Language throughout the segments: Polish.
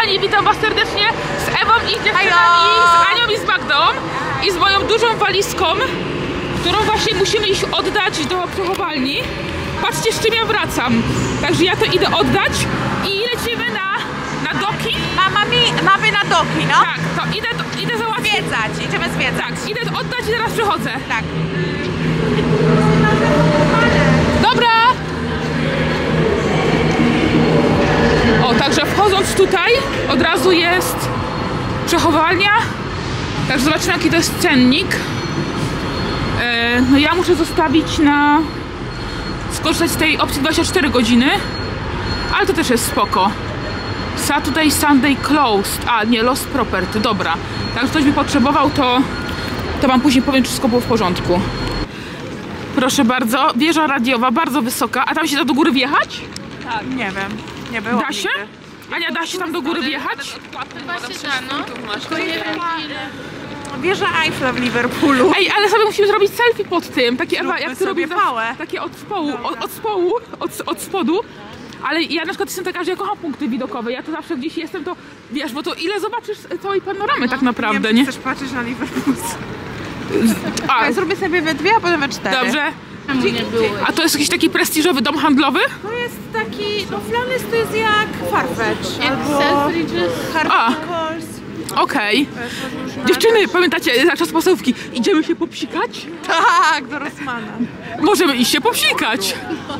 kochani, witam was serdecznie z Ewą i dziewczynami, z Anią i z Magdą i z moją dużą walizką, którą właśnie musimy iść oddać do przechowalni. Patrzcie, z czym ja wracam. Także ja to idę oddać i lecimy na doki. Mamy na doki, no? Tak, to idę załatwić. Idziemy zwiedzać. Tak, idę oddać i zaraz przychodzę. Tak. Dobra! O, także wchodząc tutaj od razu jest przechowalnia. Także zobaczymy, jaki to jest cennik. No ja muszę zostawić skorzystać z tej opcji 24 godziny, ale to też jest spoko. Saturday, Sunday closed. A nie, lost property, dobra. Jak ktoś by potrzebował, to wam później powiem, czy wszystko było w porządku. Proszę bardzo, wieża radiowa, bardzo wysoka. A tam się da do góry wjechać? Tak. Nie wiem, nie było. Da się? Ania, da się tam do góry wjechać? Chyba się da, no. Tylko nie wiem ile. Wieża Eiffla w Liverpoolu. Ej, ale sobie musimy zrobić selfie pod tym. Takie Ewa, jak ty robisz małe. takie od spodu. Ale ja na przykład jestem taka, że ja kocham punkty widokowe. Ja to zawsze gdzieś jestem, to wiesz, bo to ile zobaczysz całej panoramy tak naprawdę, nie? Chcesz patrzeć na Liverpool. A, Zrobię sobie we dwie, a potem we cztery. dobrze. Nie były. A to jest jakiś taki prestiżowy dom handlowy? To jest taki, no Flanys to jest jak Farfetch. Jak Albo Selfridges. A. Harvey Nichols. Okej. Dziewczyny, pamiętacie, za czas pasówki, idziemy się popsikać? Tak, do Rossmana. Możemy iść się popsikać.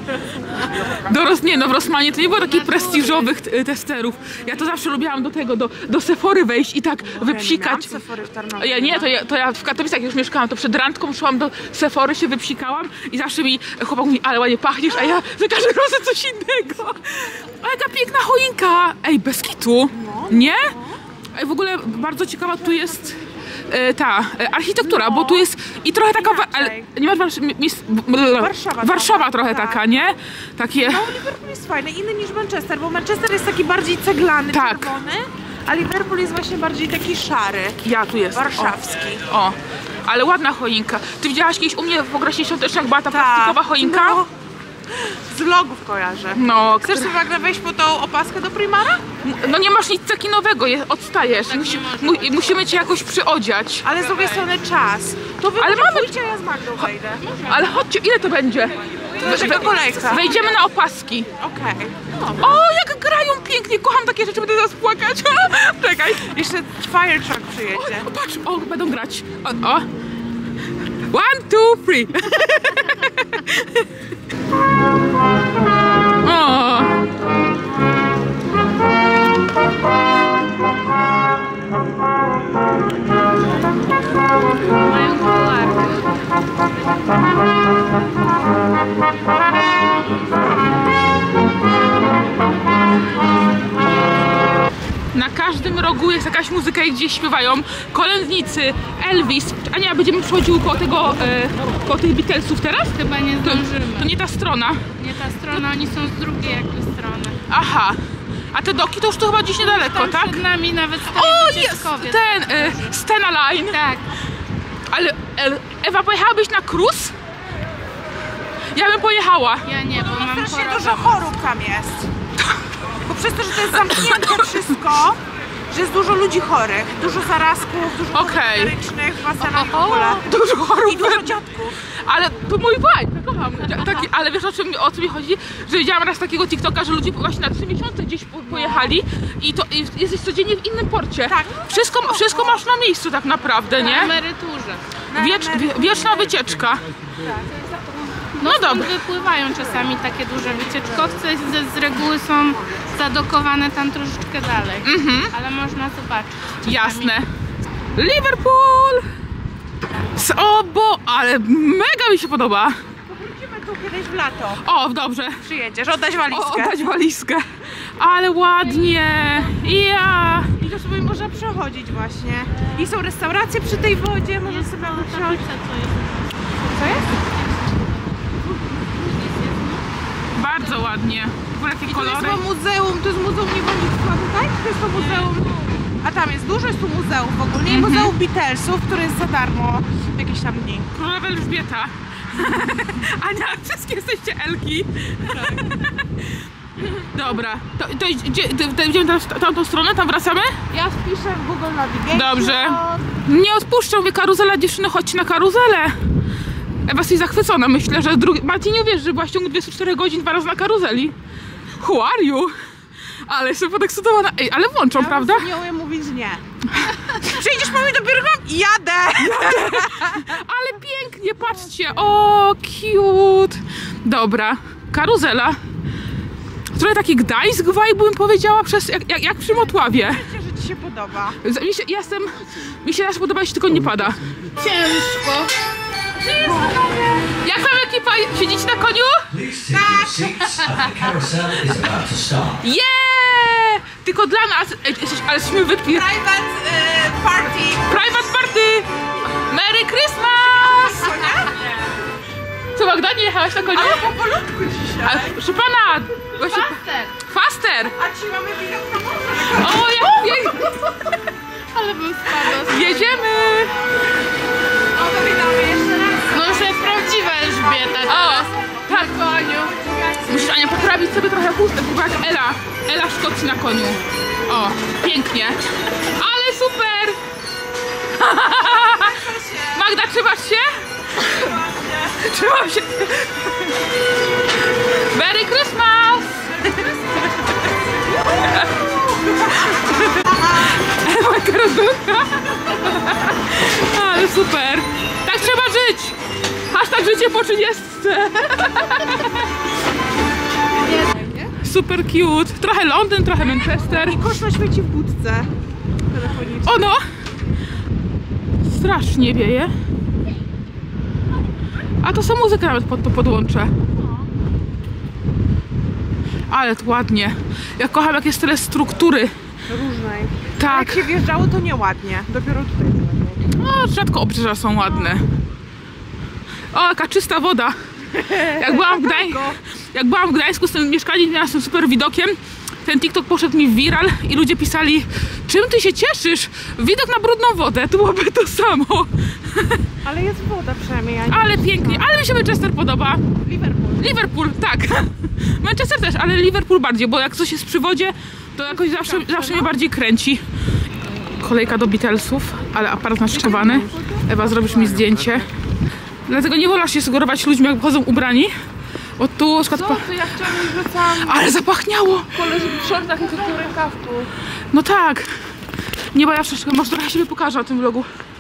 W Rossmanie to nie było takich prestiżowych testerów. Ja to zawsze lubiłam do Sephory wejść i tak wypsikać. Sephory w Tarnowie. To ja w Katowicach już mieszkałam, to przed randką szłam do Sephory, się wypsikałam i zawsze mi chłopak mówi, ale ładnie pachniesz, a ja za każdym razem coś innego. A jaka piękna choinka! Ej, bez kitu. Nie? Ej, w ogóle bardzo ciekawa tu jest ta architektura, bo tu jest i trochę taka, ale nie masz Warszawa trochę taka, nie? Takie. No, Liverpool jest fajny, inny niż Manchester, bo Manchester jest taki bardziej ceglany, tak, czerwony, a Liverpool jest właśnie bardziej taki szary. Ja tu jest. Warszawski. O, ale ładna choinka. Ty widziałaś kiedyś u mnie w okresie świątecznym, jak była ta plastikowa choinka? No, z vlogów kojarzę. No, chcesz sobie nagle wejść po tą opaskę do Primara? No nie masz nic takinowego, odstajesz. Musimy cię jakoś przyodziać. Ale z drugiej strony czas. To wy pójdźcie, a ja z Magdą wejdę. Ale chodźcie, ile to będzie? To kolejka. Wejdziemy na opaski. Okej. O, jak grają pięknie, kocham takie rzeczy, będę zaraz płakać. Czekaj. Jeszcze fire truck przyjedzie. O, patrz, będą grać. O. 1, 2, 3. O. Mają kolary. Na każdym rogu jest jakaś muzyka i gdzieś śpiewają kolędnicy, Elvis. Ania, będziemy przechodziły koło tych Beatlesów teraz? Chyba nie zdążymy. To nie ta strona. Nie ta strona, oni są z drugiej jakby strony. Aha. A te doki to już tu chyba gdzieś niedaleko, Tam tak? przed nami nawet stoi O, jest! wycieczkowiec. Stena Line. Tak. Ale Ewa, pojechałabyś na cruise? Ja bym pojechała. Ja nie, bo mam Strasznie chorobę. dużo chorób tam jest. Bo przez to, że to jest zamknięte wszystko, że jest dużo ludzi chorych, dużo zarazków, dużo chorych w basenach w ogóle. Dużo chorób. I dużo dziadków. Ale to mój vibe, kocham. Ale wiesz o co mi chodzi? Że widziałam raz takiego TikToka, że ludzie właśnie na 3 miesiące gdzieś pojechali i jesteś codziennie w innym porcie. Tak. Wszystko masz na miejscu tak naprawdę, Na nie? emeryturze. Wieczna wycieczka. No dobra. Wypływają czasami takie duże wycieczkowce, z reguły są zadokowane tam troszeczkę dalej. Ale można zobaczyć. Jasne. Liverpool! Ale mega mi się podoba. Wrócimy tu kiedyś w lato. O, dobrze. Przyjedziesz, oddać walizkę. Oddać walizkę. Ale ładnie. Ja. I to sobie można przechodzić właśnie. I są restauracje przy tej wodzie, można sobie przechodzić. Co jest? Bardzo ładnie. W ogóle jakie kolory. To jest muzeum, to jest muzeum niewolnictwa tutaj? To jest to muzeum. A tam jest dużo, jest tu muzeum w ogóle. Nie, muzeum Beatlesów, które jest za darmo jakieś tam dni. Królowa Elżbieta. Ania, wszystkie jesteście Elki. Dobra, to idziemy w tamtą stronę, tam wracamy? Ja wpiszę w Google Navigation. Dobrze. Nie odpuszczą, mówię, karuzela, dziewczyny, chodźcie na karuzelę. Ewa, jesteś zachwycona, myślę, że Mati nie uwierzy, że byłaś w ciągu 24 godzin 2 razy na karuzeli. Who are you? Ale jestem podekscytowana. Ej, ale włączą, Ja prawda? nie umiem mówić nie. Przyjdziesz po mnie dopiero i jadę! Ale pięknie, patrzcie. O, cute. Dobra, karuzela. Trochę taki Gdańsk vibe, bym powiedziała, jak przy Motławie. Myślę, że ci się podoba. Mi się też podoba, jeśli tylko nie pada. Ciężko. Jak tam ekipa? Siedzicie na koniu? Yeah! Tylko dla nas. Ale jesteśmy wytki. Private party. Private party! Merry Christmas! Co, Magda, nie jechałaś na koniu? Ale powolutku dzisiaj. Proszę pana! Właśnie... Faster! A ci mamy widok na morze. O, jak pięknie! Ale bym spadła. Jedziemy! O, to witamy jeszcze raz. No już jest prawdziwa Elżbieta teraz. Tak. Na koniu. Musisz, Ania, poprawić sobie trochę chustę, bo jak Ela Szkocji na koniu. O, pięknie. Ale super! Magda, trzymasz się? Trzymam się. Merry Christmas! Ewa, karazelka. Ale super. Tak trzeba żyć. Hashtag życie po 30. Super cute. Trochę Londyn, trochę Manchester. I kosz na świeci w budce. Telefonicznie. O no! Strasznie wieje. A to są muzykę nawet pod to podłączę. Ale to ładnie. Ja kocham, jak jest tyle struktury. Różnej. Tak. Jak się wjeżdżało, to nieładnie. Dopiero tutaj jest ładnie. No, rzadko obrzeża są ładne. O, jaka czysta woda. Jak byłam w Gdańsku z tym mieszkaniem, miałam z tym super widokiem. Ten TikTok poszedł mi w viral i ludzie pisali: czym ty się cieszysz? Widok na brudną wodę, to byłoby to samo. Ale jest woda przynajmniej. Ja nie Ale pięknie, ale mi się Manchester podoba. Liverpool, tak. Manchester też, ale Liverpool bardziej, bo jak coś jest przy wodzie, to jakoś zawsze mnie bardziej kręci. Kolejka do Beatlesów, ale aparat naszczewany. Ewa, zrobisz mi zdjęcie. Dlatego nie wolno się sugerować ludźmi, jak chodzą ubrani. Bo tu na przykład... To ja wczoraj wracałam Ale zapachniało! koleżanki w shortach i tylko rękawku. No tak. Nie, bo ja wszystko, może trochę siebie pokażę na tym vlogu.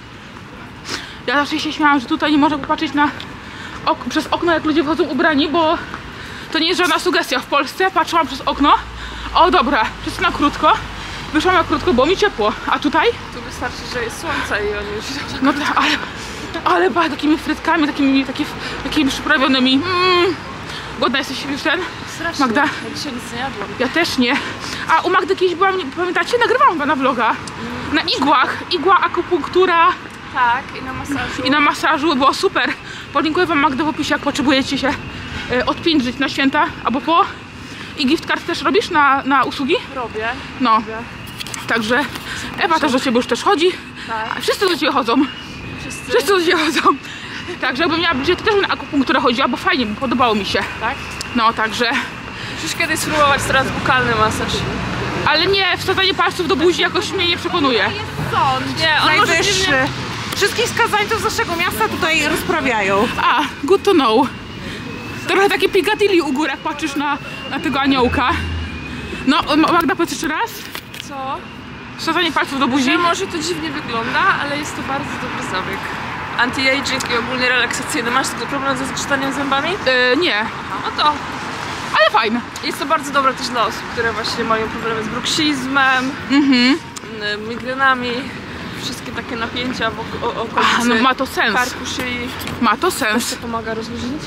Ja zawsze się śmiałam, że tutaj nie można popatrzeć przez okno, jak ludzie wchodzą ubrani, bo to nie jest żadna sugestia. W Polsce patrzyłam przez okno. O dobra, wszyscy na krótko. Wyszłam na krótko, było mi ciepło. A tutaj? Tu wystarczy, że jest słońce i oni już... No tak, ale takimi frytkami, takimi przyprawionymi. Głodna jesteś już ten? Strasznie. Magda? Ja dzisiaj nic nie jadłam. Ja też nie. A u Magdy kiedyś byłam, pamiętacie? Nagrywałam na vloga. Na igłach. Igła, akupunktura. Tak, i na masażu. I na masażu, było super. Podziękuję wam, Magda, w opisie, jak potrzebujecie się odpiętrzyć na święta albo po. I gift card też robisz na usługi? Robię. No. Także Ewa też do ciebie już też chodzi. Tak. A wszyscy do ciebie chodzą. Wszyscy do ciebie chodzą. Także jakbym miała budżet, to też na akupunkturę chodziła, bo fajnie, podobało mi się. Tak? No, także... Musisz kiedyś spróbować teraz bukalny masaż. Ale nie, wsadzanie palców do buzi jakoś mnie nie przekonuje. sąd. Nie, on może Najwyższy. dziwnie... Wszystkich skazańców z naszego miasta tutaj rozprawiają. A, good to know. Trochę takie Piccadilly u góry, jak patrzysz na tego aniołka. No, Magda, powiedz jeszcze raz. Co? Wsadzanie palców do buzi. Że może to dziwnie wygląda, ale jest to bardzo dobry zabieg. Anti-aging i ogólnie relaksacyjny. Masz tylko problem ze zgrzytaniem zębami? Nie, Aha, no to ale fajne. jest to bardzo dobre też dla osób, które właśnie mają problemy z bruksizmem, migrenami, wszystkie takie napięcia w okolicy No ma to sens. karku, szyi. Ma to To sens. pomaga rozluźnić.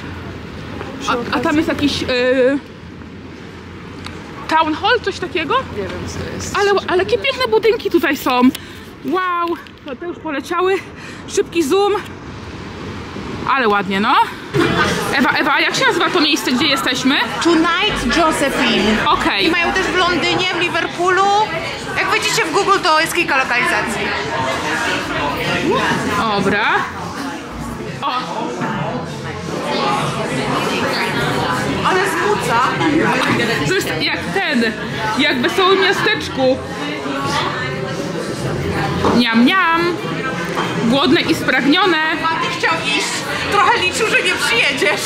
A tam jest jakiś town hall, coś takiego? Nie wiem co to jest. Ale jakie piękne budynki tutaj są. Wow, te już poleciały. Szybki zoom. Ale ładnie, no. Ewa, jak się nazywa to miejsce, gdzie jesteśmy? Tonight Josephine. Okej. I mają też w Londynie, w Liverpoolu. Jak wejdziecie w Google, to jest kilka lokalizacji. Dobra. O, Ale smutno. To jest jak w Wesołym Miasteczku. Niam, niam. Głodne i spragnione. Maty chciał iść, trochę liczył, że nie przyjedziesz.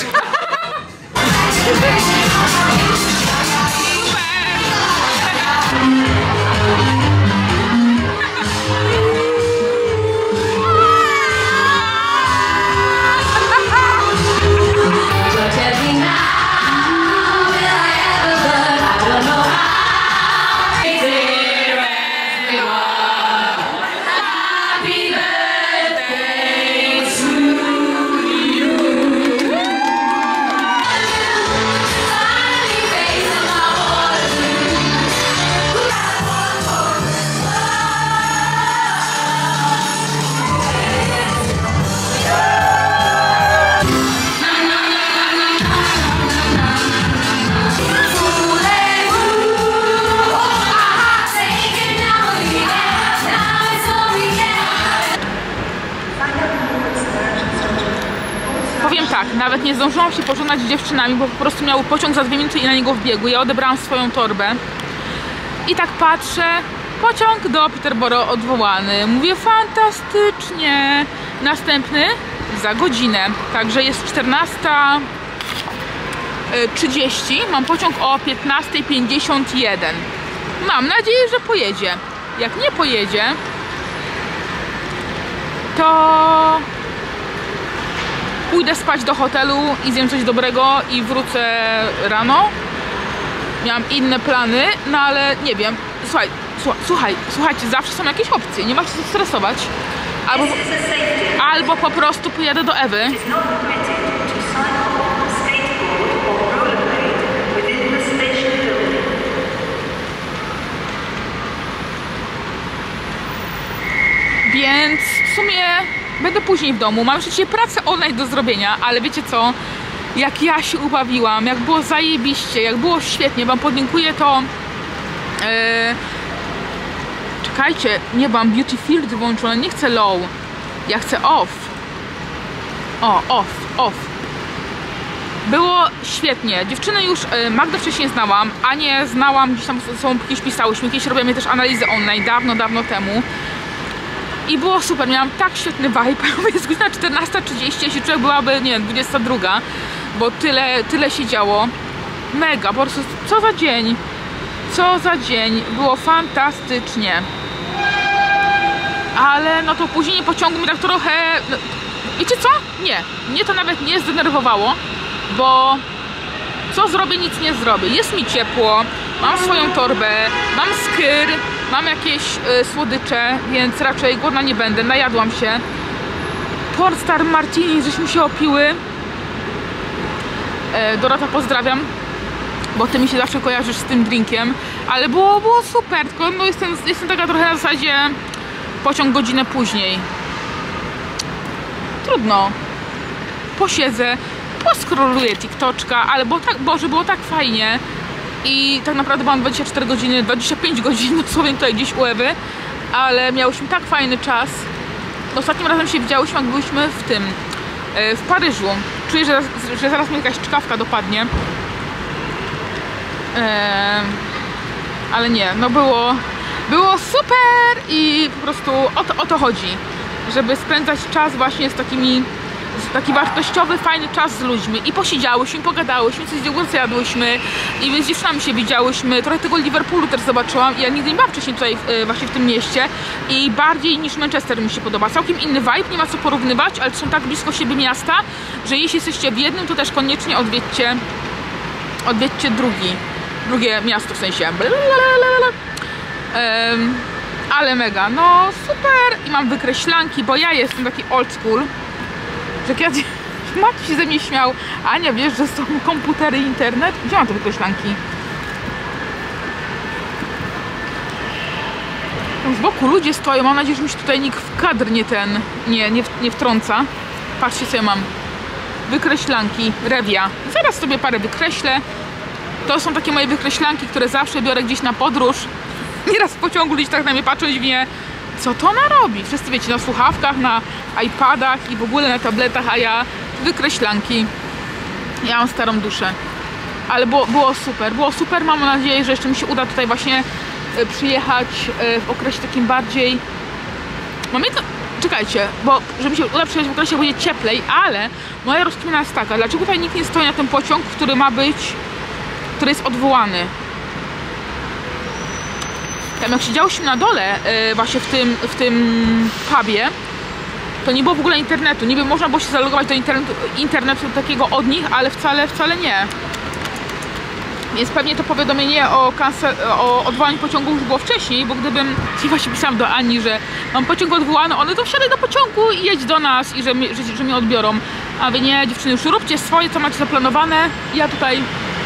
Tak, nawet nie zdążyłam się pożegnać z dziewczynami, bo po prostu miały pociąg za 2 minuty i na niego wbiegły. Ja odebrałam swoją torbę i tak patrzę, pociąg do Peterborough odwołany. Mówię, fantastycznie. Następny za godzinę, także jest 14:30, mam pociąg o 15:51. Mam nadzieję, że pojedzie. Jak nie pojedzie, to pójdę spać do hotelu i zjem coś dobrego i wrócę rano. Miałam inne plany, no ale nie wiem. Słuchajcie, zawsze są jakieś opcje, nie ma się stresować. Albo po prostu pojadę do Ewy. Więc w sumie będę później w domu. Mam jeszcze dzisiaj pracę online do zrobienia, ale wiecie co? Jak ja się ubawiłam, jak było zajebiście, jak było świetnie. Wam podlinkuję to. Czekajcie, nie, mam beauty filtr włączone, nie chcę low. Ja chcę off. O, off. Było świetnie. Dziewczyny już, Magdę wcześniej znałam, Anię znałam, gdzieś tam są jakieś pisałyśmy, kiedyś robiłem też analizy online, dawno temu. I było super, miałam tak świetny vibe. Jest godzina 14:30, jeśli człowiek byłaby, nie wiem, 22, bo tyle się działo. Mega, po prostu co za dzień, było fantastycznie. Ale no to później pociągu mi tak trochę, no, wiecie co? Mnie to nawet nie zdenerwowało, bo co zrobię, nic nie zrobię. Jest mi ciepło, mam swoją torbę, mam skyr, mam jakieś słodycze, więc raczej głodna nie będę, najadłam się. Port Star Martini, żeśmy się opiły. Dorota, pozdrawiam, bo ty mi się zawsze kojarzysz z tym drinkiem, ale było super, tylko no jestem taka trochę na zasadzie pociąg godzinę później. Trudno. Posiedzę, poskroluję TikToczka, ale było tak fajnie. I tak naprawdę byłam 24 godziny, 25 godzin dosłownie tutaj gdzieś u Ewy, ale miałyśmy tak fajny czas. Ostatnim razem się widziałyśmy, jak byliśmy w Paryżu. Czuję, że zaraz mnie jakaś czkawka dopadnie. Ale nie, no było super i po prostu o to chodzi, żeby spędzać czas właśnie taki wartościowy, fajny czas z ludźmi. I posiedziałyśmy, pogadałyśmy, coś zjadłyśmy i z dziewczynami się widziałyśmy. Trochę tego Liverpoolu też zobaczyłam. Ja nigdy nie byłam wcześniej tutaj właśnie w tym mieście i bardziej niż Manchester mi się podoba. Całkiem inny vibe, nie ma co porównywać, ale są tak blisko siebie miasta, że jeśli jesteście w jednym, to też koniecznie odwiedźcie drugie miasto, w sensie. Ale mega, no super. I mam wykreślanki, bo ja jestem taki old school, że kiedyś Maciej się ze mnie śmiał. Ania, wiesz, że są komputery i internet? Gdzie mam te wykreślanki? Tam z boku ludzie stoją, mam nadzieję, że mi się tutaj nikt w kadr nie wtrąca. Patrzcie, co ja mam. Wykreślanki, Revia. Zaraz sobie parę wykreślę. To są takie moje wykreślanki, które zawsze biorę gdzieś na podróż. Nieraz w pociągu ludzie tak na mnie patrzą i dziwnie, co to ona robi? Wszyscy wiecie, na słuchawkach, na iPadach i w ogóle na tabletach, a ja wykreślanki. Ja mam starą duszę. ale było super, mam nadzieję, że jeszcze mi się uda tutaj właśnie przyjechać w okresie takim bardziej... Mam jedno... Czekajcie, bo żeby mi się uda przyjechać w okresie, będzie cieplej, ale moja rozkmina jest taka, dlaczego tutaj nikt nie stoi na ten pociąg, który ma być, który jest odwołany. Tam jak siedziałyśmy na dole, właśnie w tym pubie, to nie było w ogóle internetu. Niby można było się zalogować do internetu takiego od nich, ale wcale nie. Więc pewnie to powiadomienie o odwołaniu pociągu już było wcześniej, bo gdybym właśnie pisałam do Ani, że mam pociąg odwołany, one to wsiadaj do pociągu i jedź do nas i że mnie odbiorą. A wy nie, dziewczyny, już róbcie swoje, co macie zaplanowane. Ja tutaj...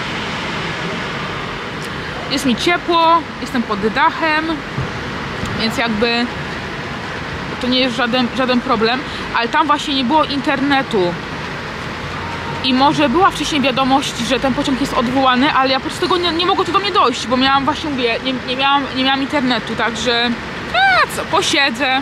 Jest mi ciepło, jestem pod dachem, więc jakby to nie jest żaden problem, ale tam właśnie nie było internetu. I może była wcześniej wiadomość, że ten pociąg jest odwołany, ale ja po prostu tego nie mogło to do mnie dojść, bo miałam właśnie, mówię, nie miałam internetu, także co, posiedzę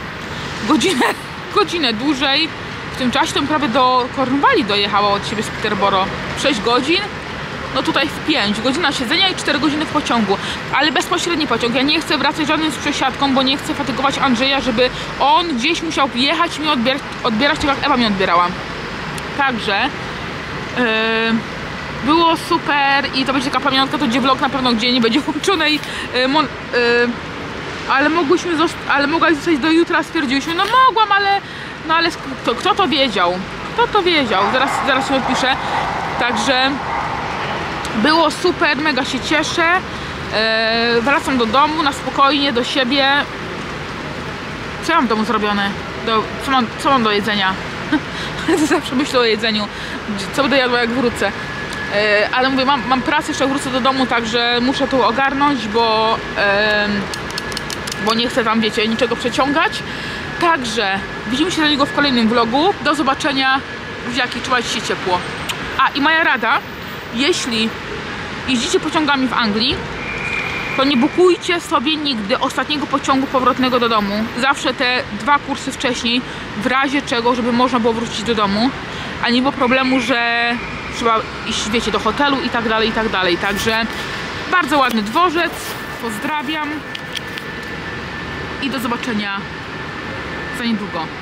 godzinę dłużej. W tym czasie to prawie do Cornwalli dojechała od siebie z Peterborough. 6 godzin, no tutaj w 5. Godzina siedzenia i 4 godziny w pociągu, ale bezpośredni pociąg. Ja nie chcę wracać żadnym z przesiadką, bo nie chcę fatygować Andrzeja, żeby on gdzieś musiał jechać i mnie odbierać tak jak Ewa mnie odbierała. Także było super i to będzie taka pamiątka, to gdzie vlog na pewno gdzie nie będzie włączonej, ale mogłaś zostać do jutra, stwierdziłyśmy, no mogłam, ale kto to wiedział? Kto to wiedział? Zaraz się odpiszę. Także było super, mega się cieszę. Wracam do domu na spokojnie, do siebie. Co ja mam w domu zrobione? Co mam do jedzenia? Zawsze myślę o jedzeniu. Co będę jadła jak wrócę. Ale mówię, mam pracę, jeszcze wrócę do domu, także muszę tu ogarnąć, bo nie chcę tam, wiecie, niczego przeciągać. Także widzimy się do niego w kolejnym vlogu. Do zobaczenia. Buziaki, trzymajcie się ciepło. A i moja rada, jeśli jeździcie pociągami w Anglii, to nie bukujcie sobie nigdy ostatniego pociągu powrotnego do domu. Zawsze te 2 kursy wcześniej, w razie czego, żeby można było wrócić do domu, a nie było problemu, że trzeba iść, wiecie, do hotelu i tak dalej, i tak dalej. Także bardzo ładny dworzec, pozdrawiam i do zobaczenia za niedługo.